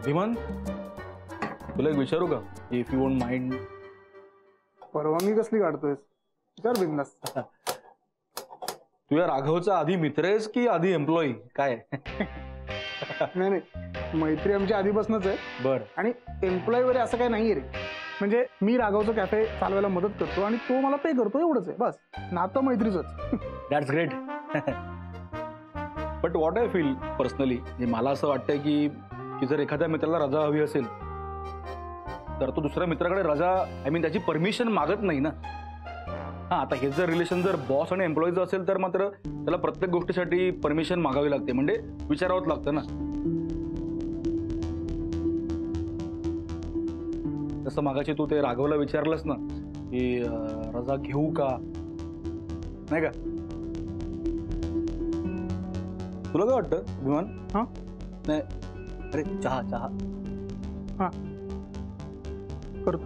अभिमान, तुला एक विचारू का, इफ यू वोंट माइंड? परवानगी कसली काढतोयस? विचार बिंदास. तू या राघवचा आधी मित्र आहेस की आधी एम्प्लॉई काय? नाही नाही, मैत्री आमची आधीपासूनच आहे. बर. आणि एम्प्लॉई वगैरे असं काही नाहीये रे. म्हणजे मी राघवचं कॅफे चालवायला मदत करतो आणि तो मला पे करतो, एवढंच आहे बस. नातं मैत्रीचंच. That's great. But what I feel personally, मला असं वाटतंय की जर एखाद्या मित्राला रजा हवी असेल तर तो दुसऱ्या मित्राकडे रजा आय मीन त्याची परमिशन मागत नाही ना. हा, आता हे जर रिलेशन जर बॉस आणि एम्प्लॉईचं असेल तर मात्र त्याला प्रत्येक गोष्टीसाठी परमिशन मागावी लागते, म्हणजे विचारावंच लागतं ना. तसं मागाशी तू ते राघवला विचारलंस ना की रजा घेऊ का, नाही का? तुला काय वाटतं विमान? हा नाही, अरे चहा चहा. हा करतो.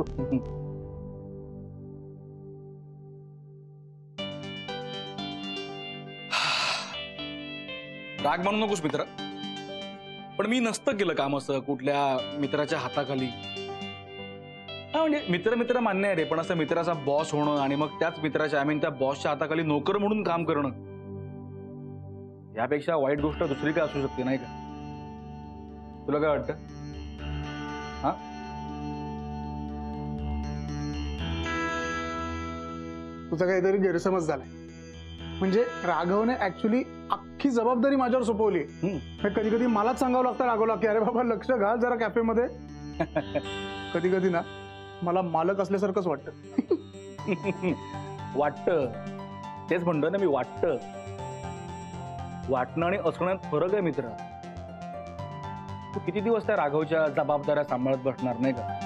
राग मानू नकोस मित्र, पण मी नसतं केलं काम असं कुठल्या मित्राच्या हाताखाली. हा म्हणजे मित्र मित्र मान्य आहे रे, पण असं मित्राचा बॉस होणं आणि मग त्याच मित्राच्या आय मीन त्या बॉसच्या हाताखाली नोकर म्हणून काम करणं, यापेक्षा वाईट गोष्ट दुसरी काय असू शकते, नाही का? तुला काय वाटतं? हा, तुझा काहीतरी गैरसमज झालाय. म्हणजे राघवने ऍक्च्युली अख्खी जबाबदारी माझ्यावर सोपवली. कधी कधी मलाच सांगावं लागतं राघवला की अरे बाबा लक्ष घाल जरा कॅफेमध्ये. कधी कधी ना मला मालक असल्यासारखंच वाटतं. वाटतं, तेच म्हणतो ना मी, वाटतं. वाटणं आणि असण्यात फरक आहे मित्र. तू किती दिवस त्या राघवच्या जबाबदाऱ्या सांभाळत बसणार, नाही का?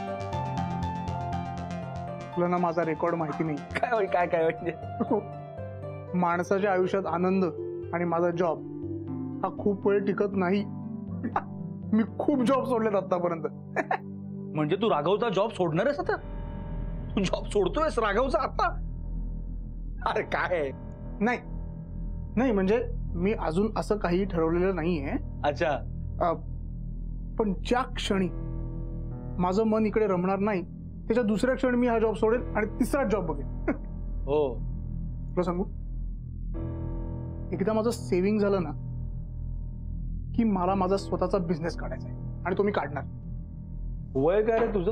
तुला ना माझा रेकॉर्ड माहिती नाही. काय काय काय म्हणजे माणसाच्या आयुष्यात आनंद आणि माझा जॉब हा खूप वेळ टिकत नाही. मी खूप जॉब सोडलेत आतापर्यंत. म्हणजे तू राघवचा जॉब सोडणार आहेस आता? तू जॉब सोडतोयस राघवचा आता? अरे काय? नाही नाही, म्हणजे मी अजून असं काही ठरवलेलं नाहीये. अच्छा. पण ज्या क्षणी माझं मन इकडे रमणार नाही त्याच्या दुसऱ्या क्षणी मी हा जॉब सोडेल आणि तिसरा जॉब बघेन. हो. तुला सांगू, एकदा माझं सेव्हिंग झालं ना की मला माझा स्वतःचा बिझनेस काढायचा आहे आणि तो मी काढणार. वय काय रे तुझं?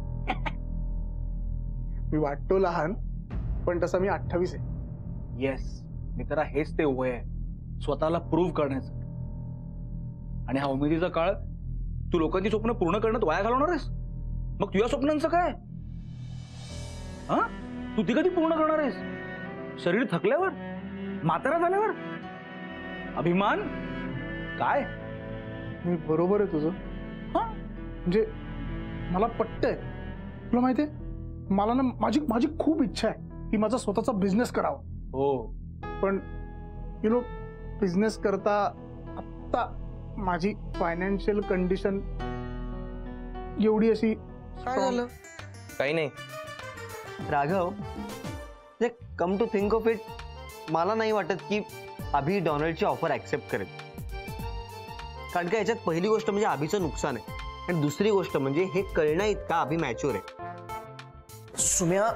मी वाटतो लहान, पण तसा मी 28 आहे. येस मित्रा, हेच ते वय आहे स्वतःला प्रूव्ह करण्याचं. आणि हा उमेदीचा काळ तू लोकांची स्वप्न पूर्ण करण्यात वाया घालवणार आहेस. मग तुझ्या स्वप्नांचं काय? हा, तू ती कधी पूर्ण करणार आहेस? शरीर थकल्यावर, म्हातारा झाल्यावर? अभिमान काय? मी बरोबर आहे तुझं. हा, म्हणजे मला पटतंय. तुला माहितीये, मला ना माझी माझी खूप इच्छा आहे की माझा स्वतःचा बिझनेस करावा. हो, पण यु नो बिझनेस करता आत्ता माझी फायनान्शियल कंडिशन एवढी अशी. काय झालं? काही नाही Raghav, come to think of it, मला नाही वाटत की अभि डोनाल्डची ऑफर ऍक्सेप्ट करेल. कारण का याच्यात पहिली गोष्ट म्हणजे अभिचं नुकसान आहे आणि दुसरी गोष्ट म्हणजे हे कळणं इतका अभि मॅच्युअर आहे. सुम्या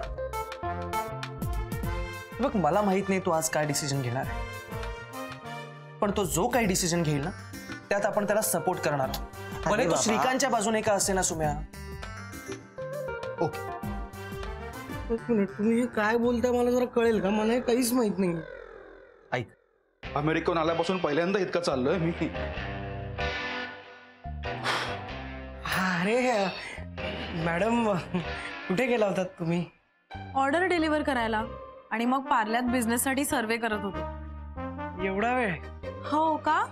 बघ, मला माहित नाही तू आज काय डिसिजन घेणार आहे, पण तो जो काही डिसिजन घेईल ना त्यात आपण त्याला सपोर्ट करणार आहोत. भले तो श्रीकांतच्या बाजूने का असे ना सुम्या. ओके, एक मिनिट, तुम्ही काय बोलताय मला जरा कळेल का? मला काहीच माहित नाही. ऐक, अमेरिकेहून आल्यापासून पहिल्यांदा इतकं चाललोय मी. अरे मॅडम, कुठे गेला होतात तुम्ही? ऑर्डर डिलिव्हर करायला आणि मग पार्ल्यात बिझनेससाठी सर्वे करत होतो. एवढा वेळ? हो का?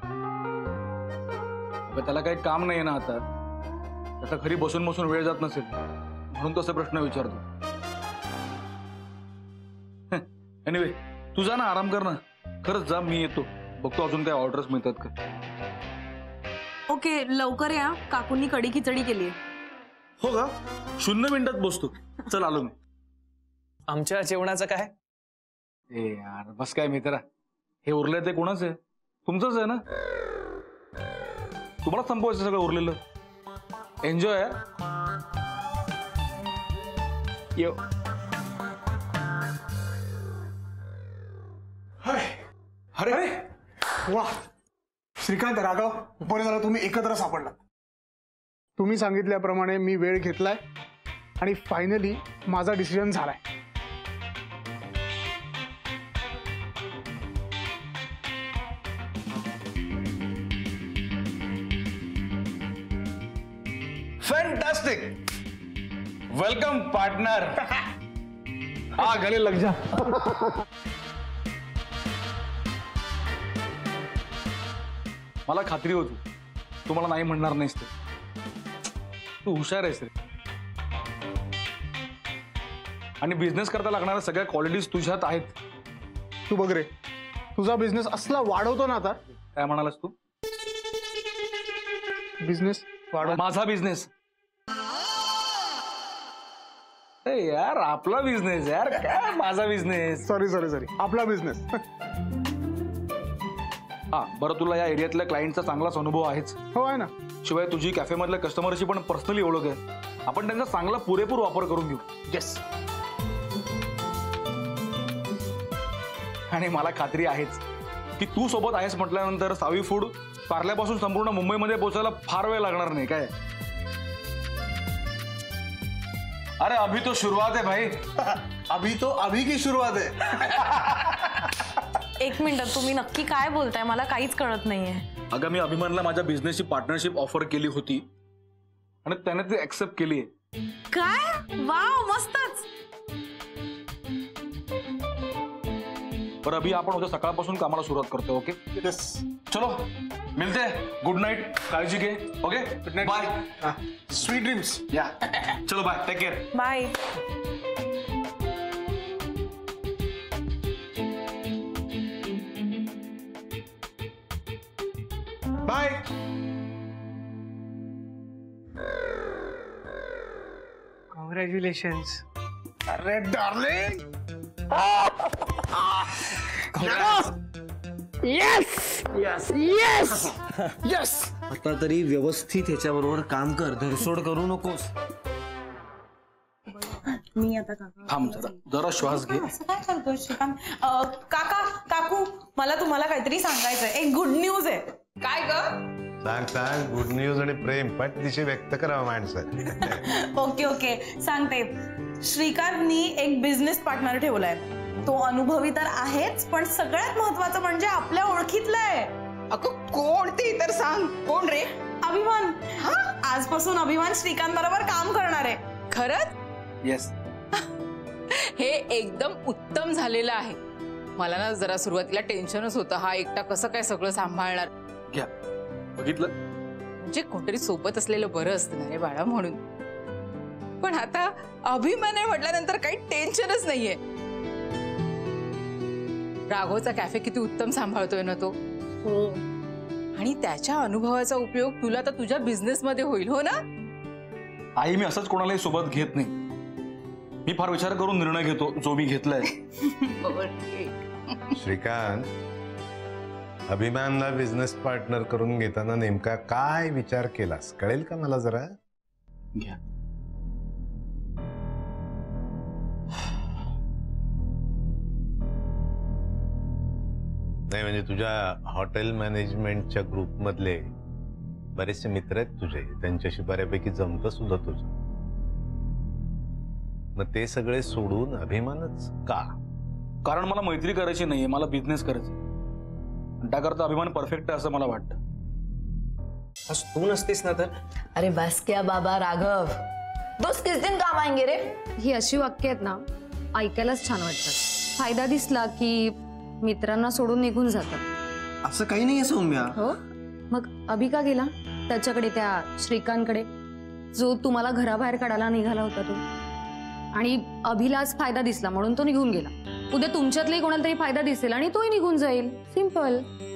त्याला काही काम नाही ना आता, त्याचा घरी बसून बसून वेळ जात नसेल म्हणून तसे प्रश्न विचारतो. एनिवे, तू जा ना, आराम कर ना. खरंच जा, मी येतो, बघतो अजून काही ऑर्डर्स मिळतात का. ओके, लवकर या, काकूंनी कढी खिचडी केली. हो का? 0 मिनिटात बसतो. चल आलो मी. आमच्या जेवणाचं काय? ए यार बस काय मित्रा, हे उरलंय ते कोणाच आहे? तुमचंच आहे ना. तुम्हाला संपवायचं सगळं उरलेलं. एन्जॉय. यो. अरे वा, श्रीकांत, राघव, बरं झालं तुम्ही एकत्र सापडलात. तुम्ही सांगितल्याप्रमाणे मी वेळ घेतलाय आणि फायनली माझा डिसिजन झालाय. फॅन्टास्टिक. Welcome partner. हा, गले लग जा. मला खात्री होती तू मला नाही म्हणणार नाहीस ते. तू हुशार आहेस रे, आणि बिझनेस करता लागणाऱ्या सगळ्या क्वालिटीज तुझ्यात आहेत. तू बघ रे, तुझा बिझनेस असला वाढवतो ना आता. काय म्हणालास तू? बिझनेस वाढव. माझा बिझनेस? यार आपला बिझनेस यार, काय माझा बिझनेस? सॉरी आपला बिझनेस. हा बरं, तुला या एरियातल्या क्लायंटचा चांगलाच अनुभव आहेच. हो आहे ना. शिवाय तुझी कॅफे मधल्या कस्टमरची पण पर्सनली ओळख आहे. आपण त्यांचा चांगला पुरेपूर वापर करून घेऊ. येस. आणि मला खात्री आहेच की तू सोबत आहेस म्हटल्यानंतर सावी फूड पार्ल्यापासून संपूर्ण मुंबईमध्ये पोहोचायला फार वेळ लागणार नाही. काय अरे अभी तो शुरुआत है भाई. अभी की सुरुवात आहे. एक मिनिट, तुम्ही नक्की काय बोलताय? मला काहीच कळत नाहीये. अगं, मी अभिमानला माझ्या बिझनेसची पार्टनरशिप ऑफर केली होती आणि त्याने ती ऍक्सेप्ट केली आहे. काय? वाव, मस्तच. बरं अभि, आपण उद्या सकाळपासून कामाला सुरुवात करतो. ओके? येस. चलो मिलते. Good night. काळजी घे. Okay, good night. Bye. Sweet dreams. या. चलो bye. Take care. Bye. Bye. Congratulations. अरे डार्लिंग. येस. आता तरी व्यवस्थित ह्याच्याबरोबर काम कर, धरसोड करू नकोस. मी आता काका. थांब जरा श्वास घे. असं काय करतोय श्रीकांत? काका, काकू, मला तुम्हाला काहीतरी सांगायचंय. एक गुड न्यूज आहे. काय ग? सांग गुड न्यूज आणि प्रेम पटदिशी व्यक्त करावं माणसं. ओके सांगते. श्रीकांतनी एक बिझनेस पार्टनर ठेवलाय. तो अनुभवी तर आहेच, पण सगळ्यात महत्वाचं म्हणजे आपल्या ओळखीतला आहे. अगं कोण ते तर सांग. कोण रे? अभिमान. आजपासून अभिमान श्रीकांत बरोबर काम करणार आहे. खरंच? येस. हे एकदम उत्तम झालेलं आहे. मला ना जरा सुरुवातीला टेन्शनच होतं, हा एकटा कसं काय सगळं सांभाळणार. घ्या, बघितलं? म्हणजे कोणतरी सोबत असलेलं बरं असतं ना रे बाळा म्हणून. पण आता अभिमान आहे म्हटल्यानंतर काही टेन्शनच नाहीये. राघवचा कॅफे किती उत्तम सांभाळतोय ना तो. हो. आणि त्याच्या अनुभवाचा उपयोग तुला तर तुझ्या बिझनेस मध्ये होईल. हो ना आई? मी असंच कोणालाही सोबत घेत नाही. मी फार विचार करून निर्णय घेतो जो मी घेतलाय. श्रीकांत, अभिमानला बिझनेस पार्टनर करून घेताना नेमका काय विचार केलास कळेल का मला जरा? घ्या. नाही म्हणजे तुझ्या हॉटेल मॅनेजमेंटच्या ग्रुप मधले बरेचसे मित्र आहेत तुझे, त्यांच्याशी बऱ्यापैकी जमतं सुद्धा तुझं. मग ते सगळे सोडून अभिमानच का? कारण मला मैत्री करायची नाहीये, मला बिझनेस करायचा. त्याकरता अभिमान परफेक्ट आहे असं मला वाटतं. तू नसतीस ना तर. अरे बस क्या बाबा राघव, दोस्त किस दिन काम आएंगे रे. ही अशी वाक्य आहेत ना, ऐकायलाच छान वाटतात. फायदा दिसला की मित्रांना सोडून निघून जातात. असं काही नाहीये सौम्या. हो, मग अभि का गेला त्याच्याकडे, त्या श्रीकांतकडे, जो तुम्हाला घराबाहेर काढायला निघाला होता तो. आणि अभिलाच फायदा दिसला म्हणून तो निघून गेला. उद्या तुमच्यातलाही कोणाला तरी फायदा दिसेल आणि तोही निघून जाईल. सिंपल.